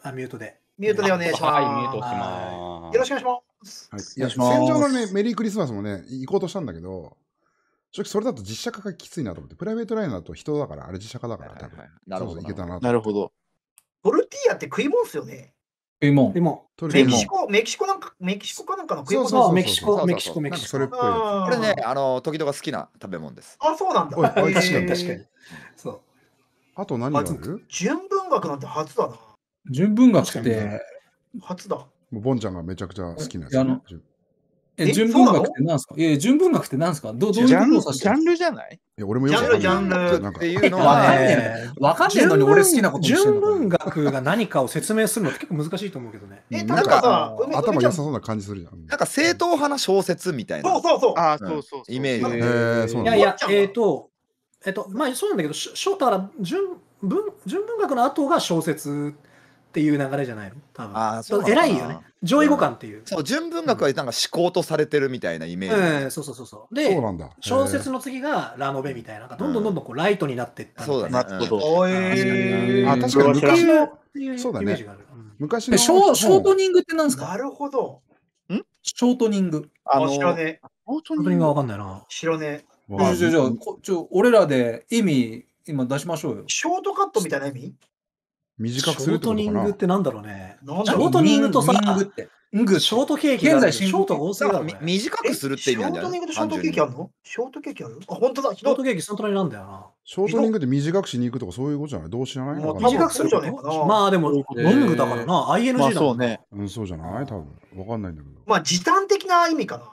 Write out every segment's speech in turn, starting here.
ミュートで。 ミュートでお願いします。 はい、ミュートします。 よろしくお願いします。 はい、 お願いします戦場のね、メリークリスマスもね、行こうとしたんだけど、正直それだと実写化がきついなと思って、プライベートライナーだと人だから、あれ実写化だから、多分。 なるほど。 そうそういけたなと。 なるほど。 トルティーヤって食い物っすよね。 でも、 メトルティーヤキシコかなんかの食い物。 そう、メキシコ。 なんかそれっぽいやこれね、時々好きな食べ物です。 あ、そうなんだ。 おいおい確かに。そう。 つ。あと何がある？ 純文学なんて初だな。 純文学って初だ。 もうボンちゃんがめちゃくちゃ好きなやつ。 純文学って何すか？いや、純文学って何すか？どういうことを指してる？ ジャンルじゃない？ いや、俺もよくわかんない。 ジャンルっていうのわかんはねえ。 わかんねえのに俺好きなことして純るのか文学が何かを説明するのって結構難しいと思うけどね。 なんかさ、 頭良さそうな感じするじゃん。 なんか正統派な小説みたいな。 そう。 あ、そう。 イメージ。 そうなんだ。 いや、まあそうなんだけど、だから純文学の後が小説っていう流れじゃないの？多分。 あ、そうなのかな。 偉いよね。上位互換っていう。 そう、純文学はなんか思考とされてるみたいなイメージ。 そう。 そうで、 なんだ。 小説の次がラノベみたいな、どんどんこうライトになっていったみたいな。 そうだね。 なるほど。 あ、確かに昔の、そうだね。昔のショートニングって何すか？ なるほど。 ショートニング。 知らねえ。 ショート本当にわかんないな。 知らねえ。 じゃあ、俺らで意味今出しましょうよ。 ショートカットみたいな意味？ 短くするってことかな。 ショートニングってなんだろうね。 ショショートニングとさ、 ショートケーキ。 現在ショートが多すぎだろ。 短くするって意味なんじゃない？ ショートニングとショートケーキあるの？ショートケーキある？あ、本当だ。 ショートケーキその隣なんだよな。 ショートニングって短くしに行くとかそういうことじゃない？どう知らない？ 短くするじゃねえかな。 まあでも、ニングだからな。ING だそうね。 そうじゃない？多分。わかんないんだけど。 まあ時短的な意味かな。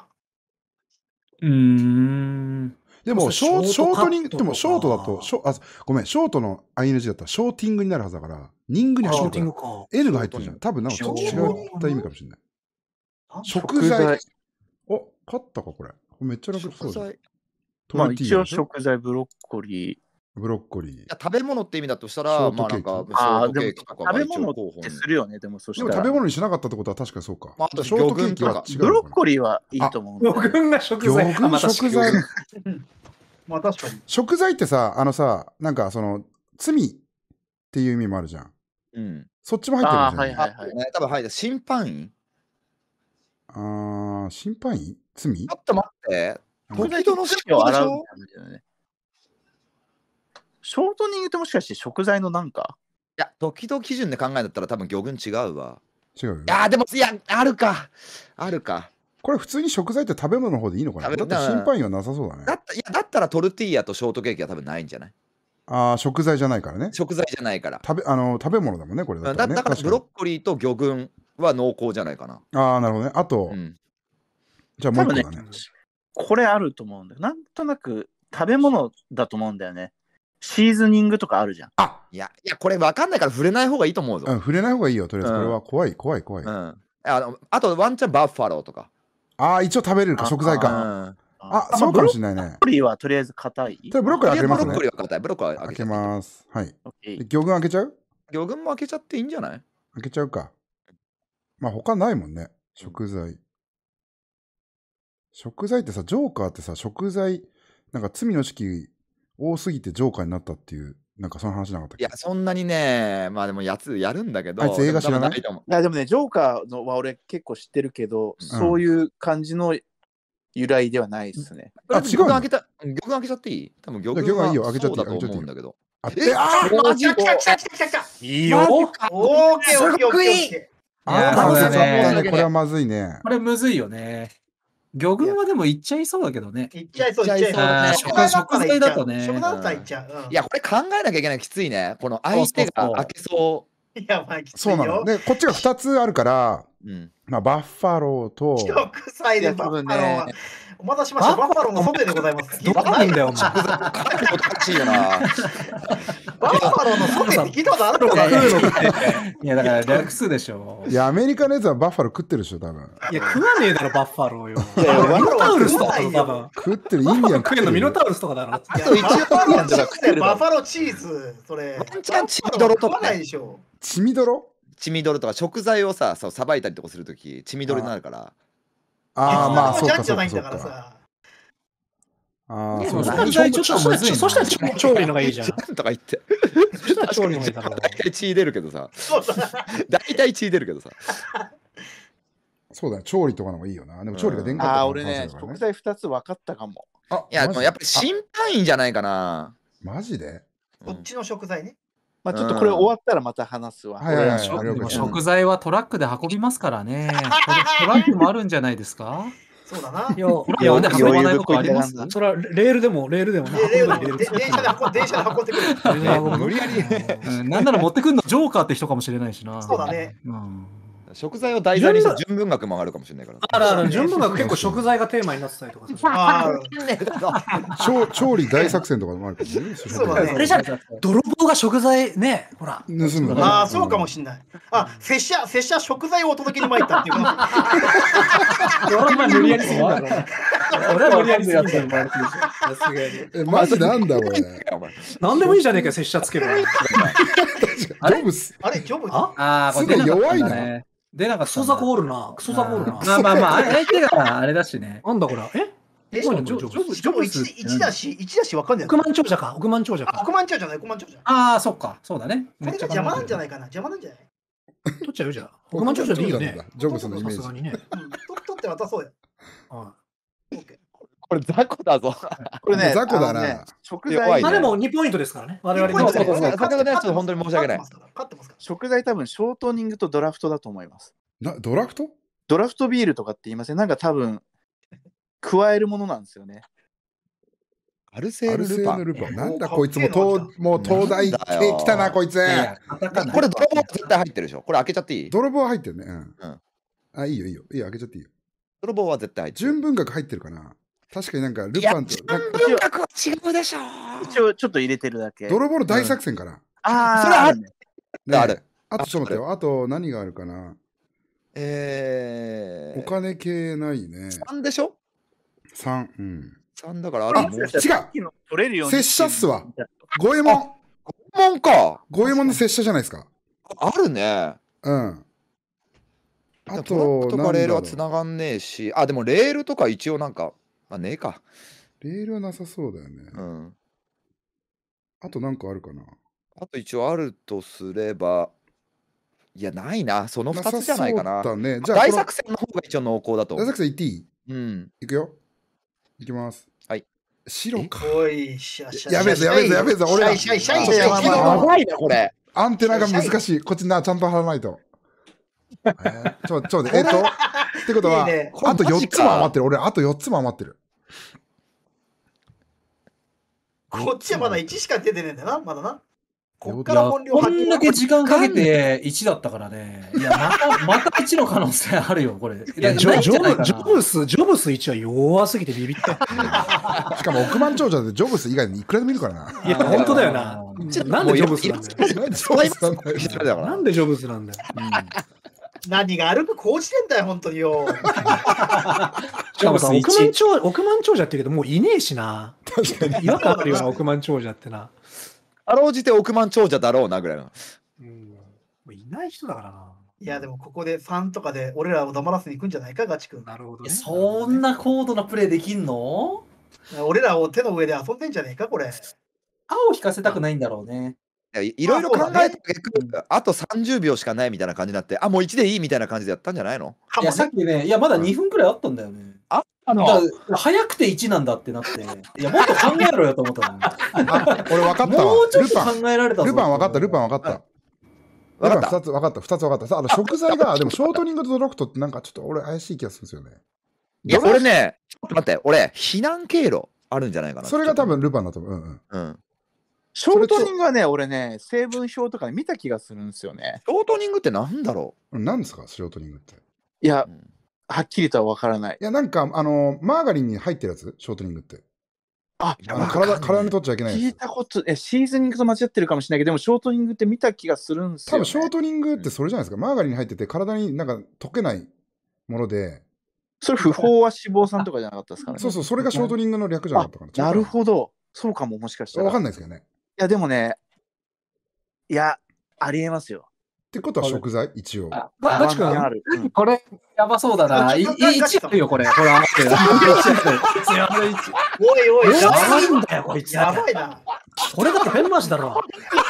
でも、ショートニング、でも、ショートだと、ごめん、ショートの ING だったら、ショーティングになるはずだから、ニングに入ってるから、N が入ってるじゃん。多分、なんかちょっと違った意味かもしれない。食材。お、勝ったか、これ。めっちゃ楽そうだ。 まあ、一応食材、ブロッコリー。 食べ物って意味だとしたら、まあなんか、ショートケーキとか食べ物ってするよね、でもそしたら。 食べ物にしなかったってことは確かにそうか。 あとショートケーキは違う。 ブロッコリーはいいと思う。 魚群が食材。 魚群食材。 まあ確かに。 食材ってさ、なんか罪っていう意味もあるじゃん。 うん。 そっちも入ってるじゃん。 多分入ってる。審判員？ 審判員？罪？ ちょっと待って。 時々の式を洗うみたいなね。ショートニングってもしかして食材のなんか？ いや、時々基準で考えだったら多分魚群違うわ。 違うよ。 いや、でも、あるか。 これ普通に食材って食べ物の方でいいのかな？だって審判員はなさそうだね。 だったらトルティーヤとショートケーキは多分ないんじゃない？ 食材じゃないからね。 食材じゃないから。 食べ物だもんね、これだったらね。 だからブロッコリーと魚群は濃厚じゃないかな。 なるほどね。あと、じゃあもう一個だね。 これあると思うんだよ。なんとなく食べ物だと思うんだよね。シーズニングとかあるじゃん。 いや、これ分かんないから触れない方がいいと思うぞ。 触れない方がいいよ、とりあえず。これは怖い。 あとワンチャンバッファローとか。 一応食べれるか、食材か。そうかもしれないね。 ブロッコリーはとりあえず硬い。 ブロッコリー開けますね。 ブロッコリーは硬い。ブロッコリー開けます。はい。魚群開けちゃう？ 魚群も開けちゃっていいんじゃない？ 開けちゃうか。まあ他ないもんね。食材。食材ってさ、ジョーカーってさ、食材、なんか罪の式多すぎてジョーカーになったっていう、なんかその話なかったっけ？ いや、そんなにね、まあでもやるんだけど。 あいつ映画知らない？ いや、でもね、ジョーカーのは俺結構知ってるけど、そういう感じの由来ではないですね。 違う。 魚群開けちゃっていい？多分魚群はいいよ、開けちゃっていい。そうだと思うんだけど。 マジか。 いいよ。 オーケー。 これはまずいね。 これむずいよね。魚群はでもいっちゃいそうだけどね。 いっちゃいそう。 食材だとね。 食だったらいっちゃう。 いや、これ考えなきゃいけないきついね。この相手が開けそう。 いや、まあきついよ。 そうなの。で、こっちが2つあるから、まあバッファローと。 食材でバッファローは。お待たせしました。バッファローのソテーでございます。 どこなんだよ、お前。 おかしいよな。 バッファローのソテーって聞いたことあるのかいや、だから略数でしょ。 いや、アメリカのやつはバッファロー食ってるでしょ、多分。 いや、食わねえだろ、バッファローよ。ミノタウルスとか多分。 食ってる、インディアン食えんのミノタウルスとかだろ。 あと一応バッファローチーズ、それ。 ワンチャンチミドロとか。 チミドロ？ チミドロとか食材をさばいたりとかするとき、チミドロになるから。 まあ、そうか。 ああ、 でもそうだ。 食材ちょっとむずいな。 そしたら調理のがいいじゃん。 なんとか言って。 そしたら調理のがいいだろう。 大体血出るけどさ。 そうだ大体血出るけどさ。 そうだね、調理とかの方がいいよな。でも調理が電化ああ、 とか俺ね、食材2つ分かったかも。 いや、 マジやっぱり審判員じゃないかな。 マジでこっちの食材ね。 まあちょっとこれ終わったらまた話すわ。 はいはいはい俺らのでも了解食材はトラックで運びますからね。トラックもあるんじゃないですか？ そうだな。 いや、 トラックで運ばないことあります？ それはレールでもね。 電車で運んでくる。 無理やり。 うん、なんなら持ってくるのジョーカーって人かもしれないしな。 そうだね。 うん食材を題材にした純文学もあるかもしれないから。 あら、純文学結構食材がテーマになってたりとかする。 調理大作戦とかもあるからね。 そうだねあれじゃない泥棒が食材ね、ほら。 盗むああ、そうかもしんない。あ、拙者食材をお届けに参ったっていう。 俺は無理やりすぎるだろ。俺は無理やりすぎる。 さすがに。 マジなんだこれ。 なんでもいいじゃねえか、拙者つけば。 ジョブス。 あれ、ジョブズああ、これ出なかったんだね。出なかったクソザコおるな。クソザコおるな。 まあ、相手があれだしね。 なんだこれ。 え、 ジョブス 1だしわかんない。 億万長者か。億万長者か。 億万長者じゃない、億万長者。 ああ、そっか。そうだね。 これが邪魔なんじゃないかな。邪魔なんじゃない？ 取っちゃうよじゃあ。億万長者でいいよね。 ジョブスのイメージ。 さすがにね。 取って渡そうよ。 これ雑魚だぞ。 これね、 雑魚だあのねな。 食弱いね材まあでも2ポイントですからね。我々 そうそうそう勝手なやつ本当に申し訳ない勝ってますから。 食材多分ショートニングとドラフトだと思います。 ドラフトドラフトビールとかって言いません？なんか多分加えるものなんですよね。 アルセール・ルパン。 ルパン。なんだこいつもう東大系来たなこいつ。 これ泥棒絶対入ってるでしょ。これ開けちゃっていい？ 泥棒は入ってるね。 うんあ、いいよいいよ。いいよ、開けちゃっていいよ。 泥棒は絶対入ってる。 純文学入ってるかな。確かになんかルパンと。 文学は違うでしょ。 一応ちょっと入れてるだけ。 泥棒の大作戦かな。 ああ、 それあるね。 ねある。 あとちょっと待ってよ。あと何があるかな。お金系ないね。 3でしょ。 3。うん。 3だからある。もう違う。 取れるように。 拙者っすわ。五右衛門。 もんか。 五右衛門の拙者じゃないですか。 あるね。 うん。あトラッと、 クとかレールは繋がんねえし、あ、でもレールとか一応なんか、まあねえか。 レールはなさそうだよね。 うん。 あとなんかあるかな。 あと一応あるとすれば、いや、ないな。その2つじゃないかな。 なさそうだね。じゃあ、 大作戦の方が一応濃厚だと思う。 大作戦言っていい？ うん。 いくよ。いきます。 はい。 白か。 おい、 やべえぞ、やべえぞ、やべえぞ。俺ら。 シャイシャイちょっとシャイシャイ長いな、これ。 アンテナが難しい。こっちな、ちゃんと貼らないと。ちょっと、ってことは、 いいねあと4つも余ってる。俺、あと4つも余ってる。 こっちはまだ1しか出てねえんだな、まだな。こっいや、 から本領こ発揮んだけ時間かけて1だったからね。いや、また1の可能性あるよ、これ。いや、 ジないんじゃないかなョブス1は弱すぎてビビった。 しかも億万長者でジョブス以外にいくらでもいるからな。 いや、本当だよな。なんでジョブスなんだよ。 なんでジョブスなんだよ一緒だからなんでジョブスなんだよ。 何が歩くこうしてんだよ、本当によ。 しかもさ、 ジョブス億万長者って言うけど、もういねえしな。 確かに。 違和感あるよな、億万長者ってな。 あろうじて億万長者だろうなぐらいの。 もういない人だからな。 いや、でもここで3とかで俺らを黙らせに行くんじゃないか、ガチ君。 なるほどね。 そんな高度なプレイできんの？ 俺らを手の上で遊んでんじゃねえか、これ。 青を引かせたくないんだろうね。 いろいろ考えた結果、あと30秒しかないみたいな感じになって、あ、もう1でいいみたいな感じでやったんじゃないの？ いや、さっきね、いや、まだ2分くらいあったんだよね。だから早くて1なんだってなって、いや、もっと考えろよと思ったのに。 俺分かったわ。 もうちょっと考えられたぞ。 ルパン分かった、ルパン分かった。 分かった。 2つ分かった、2つ分かった。さあ、食材が、でもショートニングとドラフトってなんかちょっと俺怪しい気がするんですよね。 いや、俺ね、ちょっと待って、俺、避難経路あるんじゃないかな。 それが多分ルパンだと思う。 うん。 ショートニングはね、俺ね、成分表とかで見た気がするんですよね。 ショートニングってなんだろ何ですか、ショートニングって。 いやう、、 はっきりとは分からない。 いや、なんか、マーガリンに入ってるやつ、ショートニングって。 あ、 体に取っちゃいけない聞いやつ。 たこと、シーズニングと間違ってるかもしれないけど、でもショートニングって見た気がするんですよ、ね。 多分ショートニングってそれじゃないですか。マーガリンに入ってて、体になんか溶けないもので。 それ、不飽和脂肪酸とかじゃなかったですかね。 そうそう、それがショートニングの略じゃなかったかな。 なるほど。そうかも、もしかしたら。 わかんないですけどね。 いや、でもね、いや、ありえますよ。 ってことは食材一応。 ガチ君ある。 これ、やばそうだな。1あるよ、これ。ほら、 おいおい、 やばいんだよ、こいつ。 やばいな。 これだってペン回しだろ。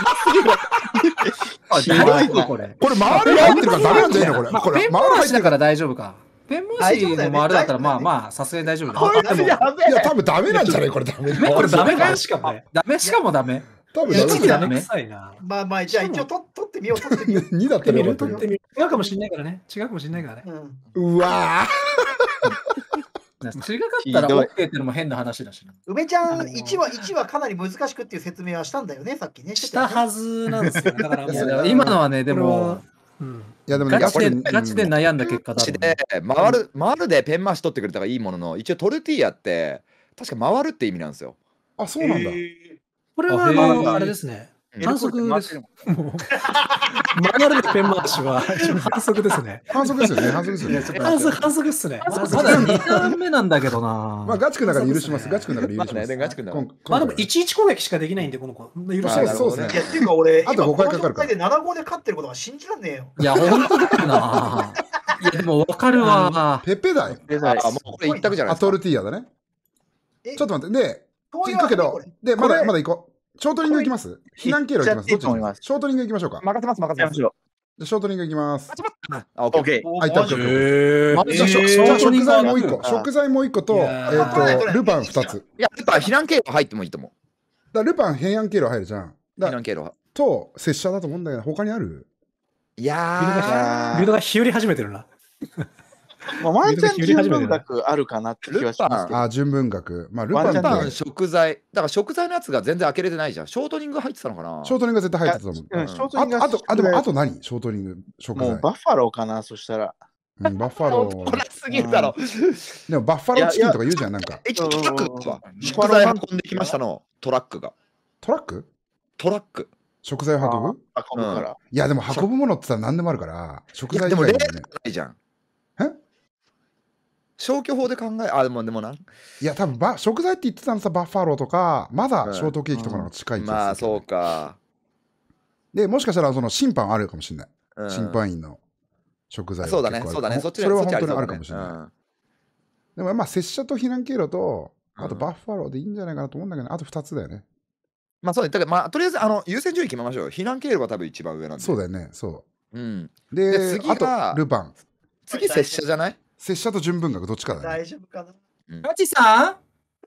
ひどいな。 これ。 これ周りが入ってるからダメなんじゃないのこれ。 まあ、 これペン回しだから大丈夫か。ペン回しの周りだったら、まあまあ、さすがに大丈夫だ。 いや、多分ダメなんじゃないこれダメ。 これダメかしかもダメ、しかもダメ。 多分 1 ダメ。 ダメ臭いな。 まあまあ、じゃあ一応取ってみよう、取ってみよう。 2だったらよかったけ取ってみる。違うかもしんないからね。違うかもしんないからね。 うん。 ど。うわ違かったら OK ってのも変な話だしな。 梅ちゃん1はかなり難しくっていう説明はしたんだよね、さっきね。 したはずなんですよ。だからもう今のはね、でも、 いやでもね、 ガチで悩んだ結果だ。 で回るでペン回し取ってくれたらいいものの、一応トルティーヤって確か回るって意味なんですよ。 あ、そうなんだ。 これはあれですね。反則です。回るでペン回しは反則ですね。 反則ですよね。反則ですよね。 反則っすね。 まだ2ターン目なんだけどな。 まあガチ君だから許します。ガチ君だから許します。 ガチ君だから。 まあでも11攻撃しかできないんで、この子。許します。 そうですね。 いや、っていうか俺、 あと5回かかる今この状態で7号で勝ってることが信じらんねえよ。 いや、本当だよな。いや、でも分かるわ。 ペッペだよ。 あ、もうこれ一択じゃないですか。 トルティーヤだね。ちょっと待って。で、 そういう行くけど、で、まだ行こう。ショートリング行きます避難経路行きますどっち行きますショートリング行きましょうか。 任せます。 ショートリング行きます。 オッケー。 あ、いった。じゃあ食材もう一個。食材もう一個と、ルパン2つ。 いや、やっぱ避難経路入ってもいいと思う。 だルパン平安経路入るじゃん。 避難経路と、拙者だと思うんだけど、他にある？ いやー。 ビルドが日和始めてるな。 ワンチャン純文学あるかなって気はしますけど。 あ、純文学。まあ、ルパパン食材。だから食材のやつが全然開けれてないじゃん。ショートニング入ってたのかな。 ショートニングが絶対入ってたと思う。あと何ショートニング、食材。 もうバッファローかな、そしたら。 バッファロー。 これすぎるだろ。 でもバッファローチキンとか言うじゃん、なんか。 トラックは食材運んできましたの。トラックが。 トラック？ トラック。 食材を運ぶ？ 運ぶから。 いや、でも運ぶものって言ったら何でもあるから、食材でもレールないじゃん。 え？ 消去法で考え、あ、でもな。 いや、多分食材って言ってたのさ、バッファローとか、まだショートケーキとかの方が近い気がする。 まあ、そうか。 で、もしかしたら、その審判あるかもしれない。審判員の食材。 そうだね、そうだね。 それは本当にあるかもしれない。でも、まあ、拙者と避難経路と、あとバッファローでいいんじゃないかなと思うんだけど、あと2つだよね。 まあ、そうだね。だから、まあ、とりあえず、優先順位決めましょう。避難経路が多分一番上なんで。 そうだよね、そう。 うん。 で、 次があと、ルパン。 次、拙者じゃない？ 拙者と純文学どっちかだね。 大丈夫かな。 ガチさん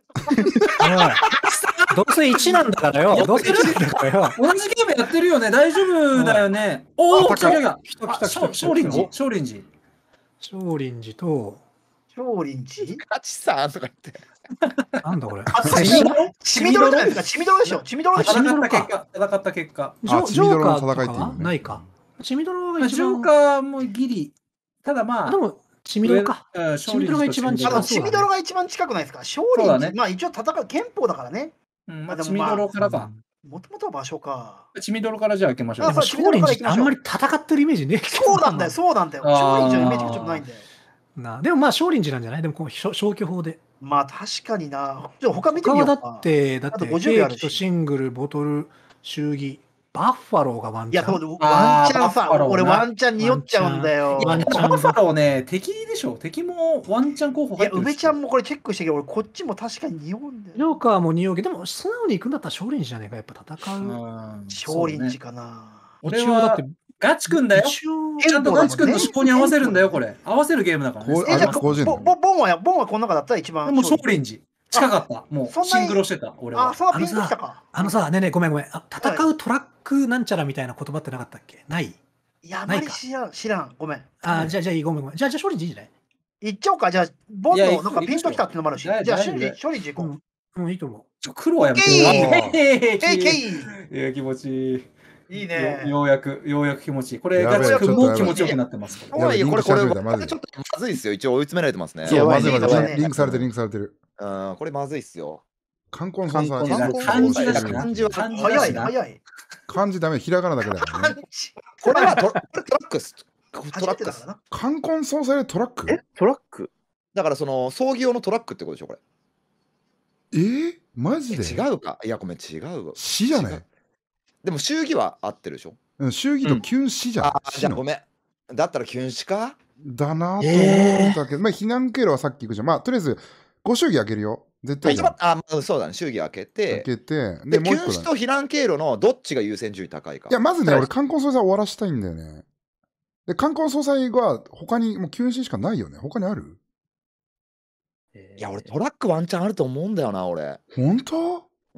どうせ1なんだからよ。どうせ1なんだからよ。 同じゲームやってるよね。大丈夫だよね。おお、来た。少林寺。 少林寺と、 少林寺ガチさんとか言って。 なんだこれ。 血みどろじゃないですか。血みどろでしょ。血みどろでしょ。 戦った結果。 ジョーカーとかはないか。血みどろが一番。 ジョーカーもギリ。ただまあ。 でも、血みどろか。血みどろが一番近い。 血みどろが一番近くないですか。少林寺。まあ一応戦う憲法だからね。 血みどろからか。 もともとは場所か。 血みどろからじゃあ開けましょう。 少林寺あんまり戦ってるイメージね。 そうなんだよ、そうなんだよ。少林寺のイメージがちょっとないんだよ。 でもまあ少林寺なんじゃない？でも消去法で。 まあ確かにな。他見てみようか。 だってケーキとシングル、ボトル、祝儀、バッファローがワンチャン。 いや、ワンチャンさ、俺ワンチャンに酔っちゃうんだよ。 バッファローね、敵でしょ。敵もワンチャン候補入ってる。 いや、梅ちゃんもこれチェックしてけど、俺こっちも確かに匂うんだよ。 ジョーカーも匂うけど、でも素直に行くんだったら少林寺じゃねえか、やっぱ戦う。 少林寺かな。 俺はだってガチ君だよ。ちゃんとガチ君の思考に合わせるんだよ、これ。合わせるゲームだからね。 じゃあ、ボンはこの中だったら一番。 もう少林寺。近かった。もうシンクロしてた。俺は。 あ、そうピンときたか。 ねえねえ、ごめん。戦うトラックなんちゃらみたいな言葉ってなかったっけ？ない？ いや、あまり知らん。ごめん。 じゃあいい、ごめん。じゃあ少林寺いいんじゃない？ 行っちゃおうか。じゃあ、ボンのなんかピンときたってのもあるし。じゃあ、少林寺行こう。うん、いいと思う。 黒はやめて。いや、気持ちいい。いいね。ようやく気持ちいい。これ、ガチ君も気持ちよくなってます。 これちょっとまずいですよ。一応追い詰められてますね。 そう、まずい。リンクされてる。 これまずいっすよ。 冠婚葬祭。 漢字だしな。 早い。 漢字ダメ、ひらがなだけだからね。 これはトラックス。 冠婚葬祭でトラック？ トラック？ だからその葬儀用のトラックってことでしょ、これ。 マジで？ 違うか。いや、ごめん、違うわ。 死じゃない？ でも祝儀は合ってるでしょ。 祝儀とキュンシじゃん。 じゃあごめん。だったらキュンシかだなと思ったけど、まあ避難経路はさっき行くじゃん。まあとりあえずご祝儀開けるよ。絶対。 そうだね。祝儀開けて。 で、 キュンシと避難経路のどっちが優先順位高いか。 いや、まずね、俺、冠婚葬祭終わらしたいんだよね。で、冠婚葬祭は他にもうキュンシしかないよね。他にある？ いや、俺トラックワンチャンあると思うんだよな、俺。 本当？ うん。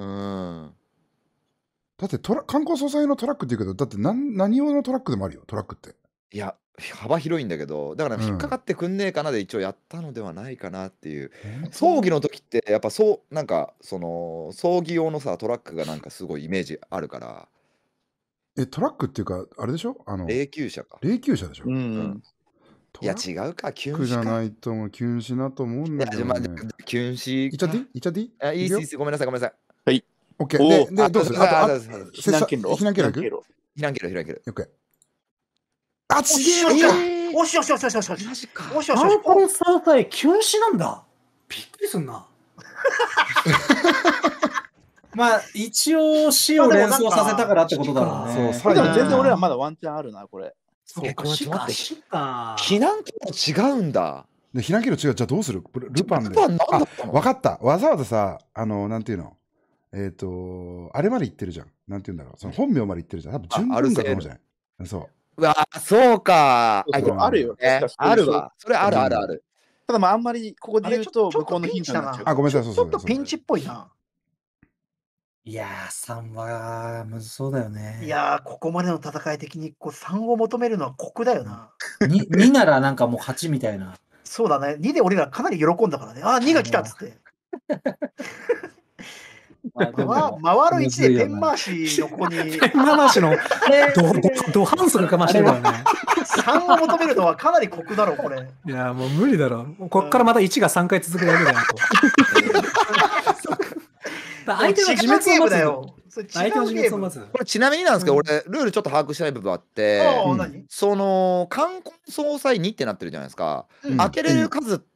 だって冠婚葬祭のトラックって言うけど、だって何用のトラックでもあるよ、トラックって。 いや、幅広いんだけど、だから引っかかってくんねえかなで一応やったのではないかなっていう。葬儀の時って、やっぱなんか、葬儀用のさ、トラックがなんかすごいイメージあるから。 トラックっていうか、あれでしょ？ 霊柩車か。 霊柩車でしょ？ いや、違うか、キュンシじゃないと思う、キュンシなと思うんだけどね。 キュンシ。 いっちゃっていい？いっちゃっていい？ いいっす、ごめんなさい、ごめんなさい。 はい。 オッケー。で、どうする？ 避難経路。 避難経路行く？ 避難経路、 オッケー。あ、ちげえよしよしよしよしよし。 マジか。 よしよしよし。 冠婚葬祭キュンシなんだ。びっくりすんな。 まあ、一応死を連想させたからってことだろうね。 そう、でも全然俺はまだワンチャンあるな、これ。 そうか、死か。 避難経路違うんだ。 避難経路違う。じゃあどうする？ルパンで。 ルパンなんだったの？ わかった。わざわざさ、なんていうの？あれまで言ってるじゃん。なんていうんだろう。その本名まで言ってるじゃん。多分純文学のじゃない。そう。 うわ、そうか。 あるよね。 あるわ。それあるあるある。 ただまああんまりここで言うと向こうのヒントになっちゃう。 あ、ごめんなさい。 ちょっとピンチっぽいな。 いやー、3はむずそうだよね。 いやー、ここまでの戦い的に3を求めるのは酷だよな。 2ならなんかもう8みたいな。 そうだね。2で俺らかなり喜んだからね。あ、2が来たっつって。回る1でペン回しのここに。 ペン回しのド反則かましてるからね。 3を求めるのはかなり酷だろ、これ。 いや、もう無理だろ。こっからまた1が3回続くだけだよ。相手の自滅を待つ。相手の自滅を待つ。 これちなみになんですけど、俺、ルールちょっと把握してない部分あって、冠婚葬祭2ってなってるじゃないですか。開けれる数って、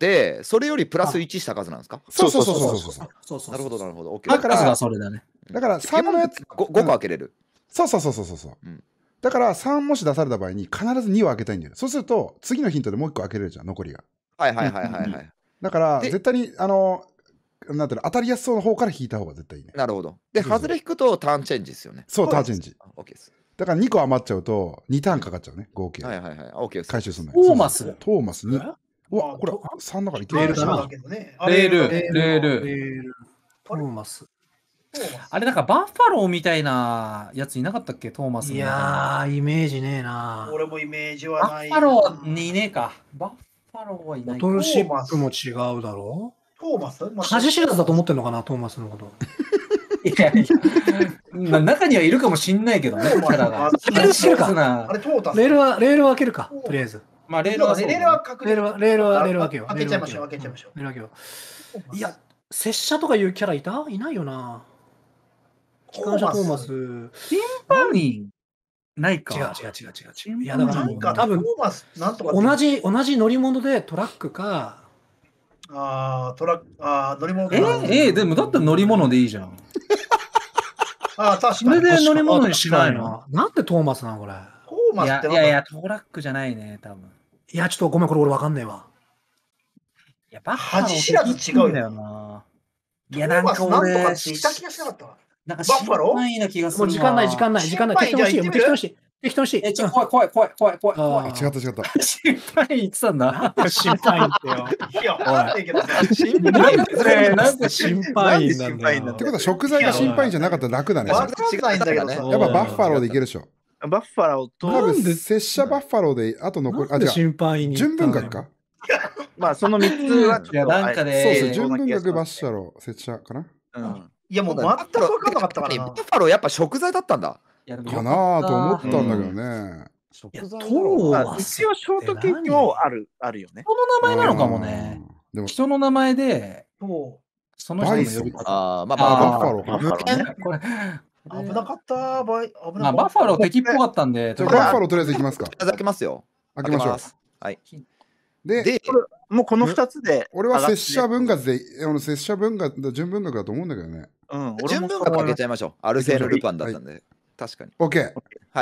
それよりプラス1した数なんですか？ そう。 なるほど、なるほど。 だからそれだね。 だから3のやつ 5個開けれる。 そう。だから3もし出された場合に必ず2を開けたいんだよ。そうすると、次のヒントでもう1個開けれるじゃん、残りが。 はい。 だから、絶対に、なんていうの、当たりやすそうな方から引いた方が絶対いいね。 なるほど。で、外れ引くとターンチェンジですよね。 そう、ターンチェンジ。 OK です。 だから2個余っちゃうと、2ターンかかっちゃうね、合計。 はい。OK です。 回収するの。 トーマス 2。うわ、これ、3だからいける。 レールだな。 レール。 トーマス。 あれなんかバッファローみたいなやついなかったっけ、トーマス。 いやー、イメージねえな。 俺もイメージはない。 バッファローにいねえか。バッファローはいない。 ボトルシップも違うだろう。 トーマス恥知らずだと思ってんのかな、トーマスのこと。 いや、中にはいるかもしんないけどね、キャラが。 恥知らずな。あれ、トータス。 レールを開けるか、とりあえず。 まあ、レールは開けよう。 開けちゃいましょう。 レール開けよう。いや、拙者とかいうキャラいないよな。機関車トーマス。 ピンパニーないか。 違う。いや、だから多分同じ乗り物でトラックか。 乗り物か。 でもだったら乗り物でいいじゃん。 確かに。 それで乗り物にしないの？ なんでトーマスなのこれ。 トーマスっていや、トラックじゃないね、多分。 いや、ちょっとごめん、これ俺わかんねえわ。 いや、恥知らず違うよな。いや、なんか俺、なんとかっていた気がしなかったわ。 なんか心配な気がする。 もう時間ない。適当にして。 怖い。 違った。 心配言ってたんだ。 心配ってよ。 いや、わかんないけどさ。 なんで心配なんだよ。 ってことは食材が心配じゃなかったら楽だね。 わかんないんだけどさ。 やっぱバッファローでいけるでしょ。 バッファローと。 多分、拙者バッファローで、あと残り、 心配に。 純文学か？ まあ、その3つは、 いや、なんかね。 そう、純文学バッファロー、拙者かな。 いや、もう全く分かんなかったからな。 バッファローやっぱ食材だったんだ。 かなぁと思ったんだけどね。 トーマス。 一応ショートケーキもあるよね。 人の名前なのかもね。人の名前で、その人の呼び方。 バッファローこれ危なかった。 バッファロー敵っぽかったんで。 バッファローとりあえずいきますか。 開けますよ。 開けましょう。 はい。 で、 もうこの2つで。 俺は拙者文学で、拙者文学、純文学だと思うんだけどね。 純文学開けちゃいましょう。アルセーヌ・ルパンだったんで。確かに。 OK。 はい。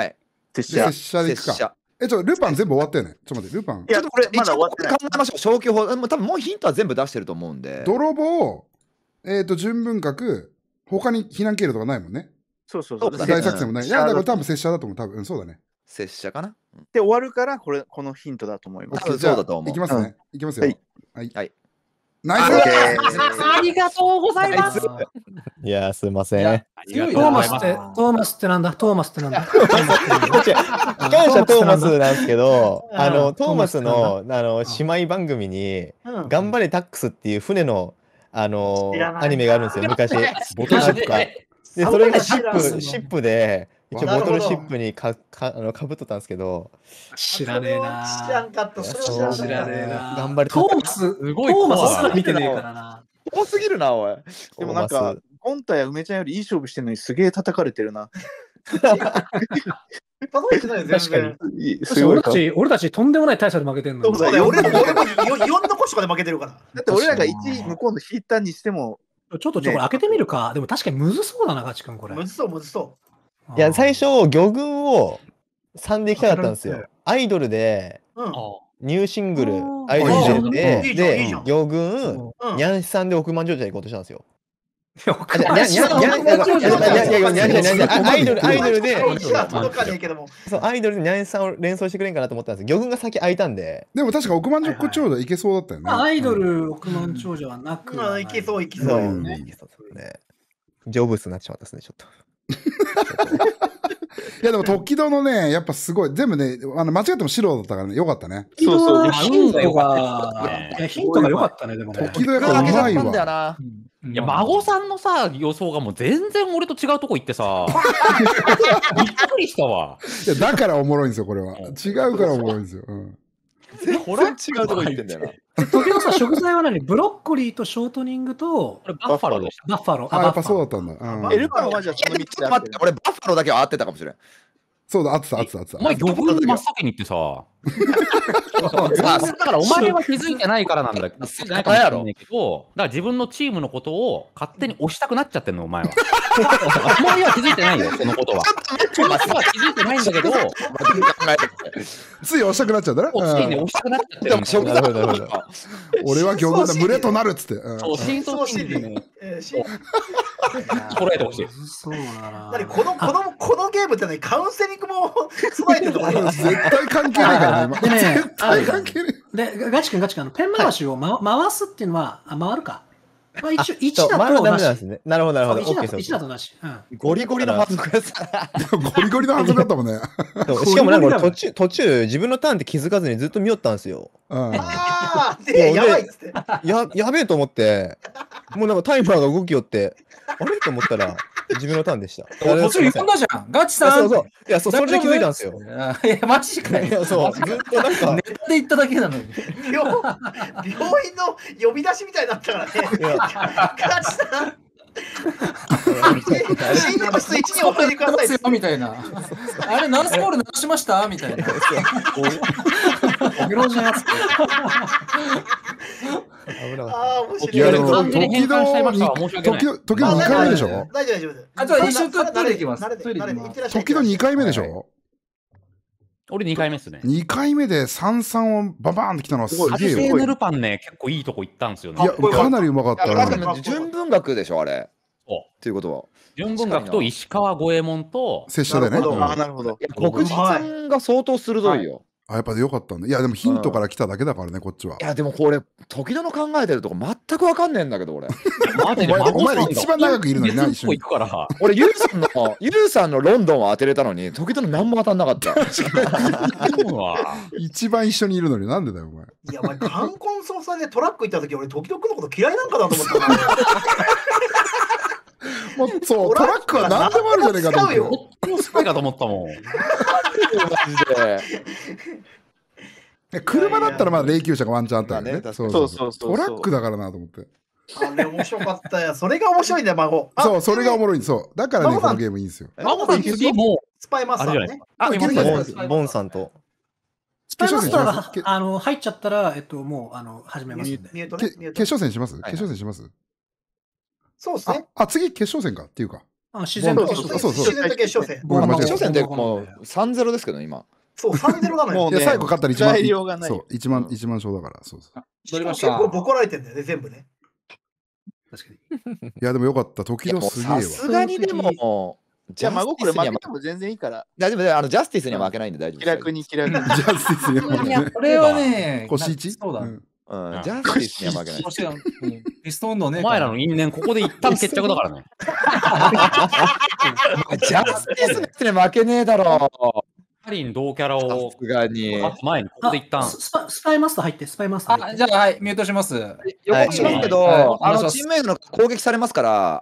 拙者。 拙者でいくか。ルパン全部終わったよね。ちょっと待って、ルパン。 いや、これまだ終わってない。 考えましょう。消去法。多分もうヒントは全部出してると思うんで。 泥棒、純文学、他に避難経路とかないもんね。 そう。 大作戦もない。いや、だから多分拙者だと思う。多分、そうだね。 拙者かな。 で、終わるから、このヒントだと思います。 そうだと思う。 いきますね。いきますよ。 はい。 ナイス。 ありがとうございます。 いや、すいません。 トーマスってなんだ。トーマスってなんだ。 機関車トーマスなんですけど、トーマスの姉妹番組に頑張れタックスっていう船のアニメがあるんですよ、昔。ボトルシップか。で、それがシップで、一応ボトルシップにかぶっとったんですけど。 知らねえな。 知らんかった。それは知らねえな。 頑張れトーマス、すら見てねえからな。 多すぎるな、おい。 でもなんか、本体は梅ちゃんよりいい勝負してるのにすげえ叩かれてるな。 叩いてないよ、 確かに。 俺たちとんでもない大差で負けてんの。 そうだよ、俺らも4の個しかで負けてるから。 だって俺らが1位向こうの引いたにしても。 ちょっとこれ開けてみるか。でも確かにむずそうだな、ガチ君これ。 むずそう。 いや、最初、魚群を3でいきたかったんですよ。アイドルで、ニューシングル、アイドルで、魚群、ニャンシさんで億万長者行こうとしたんですよ。アイドルで、アイドルでニャンシさんを連想してくれんかなと思ったんです。魚群が先開いたんで。 でも確か億万長者いけそうだったよね。 アイドル億万長者はなく。 いけそう。 ジョブスになってしまったですね、ちょっと。 いやでも時戸のね、やっぱすごい、全部ね、間違っても白だったからね、よかったね。 ヒントが良かったね、でもね。 時戸やっぱうまいわ。 いや、孫さんのさ、予想がもう全然俺と違うとこ行ってさ、びっくりしたわ。 いや、だからおもろいんですよ、これは。違うからおもろいんですよ。 全然違うとこ行ってんだよな。 時のさ、食材は何？ブロッコリーとショートニングと、 バッファローでした。 バッファロー。 あ、やっぱそうだったんだ。 ルパンはじゃあその3つで。 待って、俺バッファローだけは合ってたかもしれん。 そうだ、合ってた。 お前、魚群真っ先に行ってさ。だからお前は気づいてないからなんだけど、だから自分のチームのことを勝手に押したくなっちゃってんの、お前は。お前は気づいてないよ、そのことは。お前は気づいてないんだけど、 つい押したくなっちゃうんだな。 ついに押したくなっちゃってる。 俺は魚群だ、群れとなるっつって。 そう、深層心理ね。捉えてほしい。 そうだな。 このゲームってカウンセリングも備えてるとか絶対関係ないからね。絶対関係ない。 で、ガチ君、ペン回しを回すっていうのは、回るか。まあ、一応1だとなし。なるほど。 1だとなし。 ゴリゴリの反則やつ。 ゴリゴリの反則だったもんね。 しかもなんか途中、自分のターンって気づかずにずっと見よったんですよ。 ああ、やばいっつって。 やべえと思って、もうなんかタイマーが動きよって、あれと思ったら、自分のターンでした。 途中読んだじゃん。ガチさん。 そう。いや、それで気づいたんですよ。 いや、マジかよ。 そう、ずっとなんか。 ネットで言っただけなのに。 病院の呼び出しみたいになったからね。ガチさん。診療室1にお入りくださいみたいな。あれ、ナルスコール流しましたみたいな。 グロージのやつ。 いや、でも、時々2回目でしょ？ 大丈夫。 あ、じゃあ一緒トイレ行きます。 時々2回目でしょ？ 俺2回目ですね。 2回目で3-3をババーンってきたのはすげえよ。 ヌルパンね、結構いいとこ行ったんですよね。 いや、かなりうまかったな。純文学でしょ、あれ。っていうことは。 純文学と石川五右衛門と拙者でね。 なるほど。 国実が相当鋭いよ。 あ、やっぱよかったんだ。いや、でもヒントから来ただけだからね、こっちは。 いや、でもこれ、時々の考えてるとこ全く分かんねえんだけど、俺。 お前ら一番長くいるのにな、一緒に。 俺、ユウさんのロンドンは当てれたのに、時々の何も当たんなかった。 一番一緒にいるのになんでだよ、お前。 いや、お前、冠婚葬祭でトラック行った時、俺、時々のこと嫌いなんかなと思ったな。 もうそう、トラックは何でもあるじゃねえかと思って。 本当にスパイかと思ったもん。 車だったらまだ霊柩車がワンチャンあったよね。 そう。 トラックだからなと思って。 あれ面白かったよ。それが面白いんだよ、孫。 そう、それがおもろいんですよ。だからね、このゲームいいんですよ。 孫さん次もスパイマスターね。 ボンさんと。 スパイマスターが入っちゃったら、もう始めますんで。 決勝戦します？決勝戦します？ そうですね。 あ、次決勝戦かっていうか。 自然と決勝戦。 自然と決勝戦。 決勝戦ってもう 3-0 ですけど、今。 そう、3-0なのよ。 いや、最後勝ったら1万、 材料がない。 そう、1万勝だから、そうそう。 結構ボコられてんだよね、全部ね。 確かに。 いや、でもよかった。時々すげえわ。 さすがにでも、 じゃあ、孫これ負けても全然いいから。 大丈夫、ジャスティスには負けないんで大丈夫。 気楽に。 ジャスティスには負けない。 これはね、 腰 1？ そうだ。 ジャスティスには負けない。 ピストンのね。 お前らの因縁、ここで一旦決着だからね。 ジャスティスに負けねえだろ。 カリン同キャラをさすがに前にここで一旦スパイマスター入って、スパイマスター入って。 じゃあ、はい、ミュートします。 予告しますけど、チームメイトの攻撃されますから、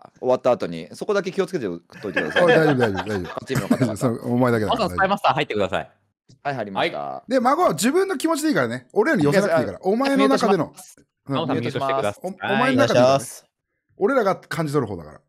終わった後に、そこだけ気をつけておいてください。 大丈夫。 チームの方々。 お前だけだ。 まずはスパイマスター入ってください。 はい、入りました。 で、孫は自分の気持ちでいいからね。俺らに寄せなくていいから。お前の中での。 お前の中での。 俺らが感じ取る方だから。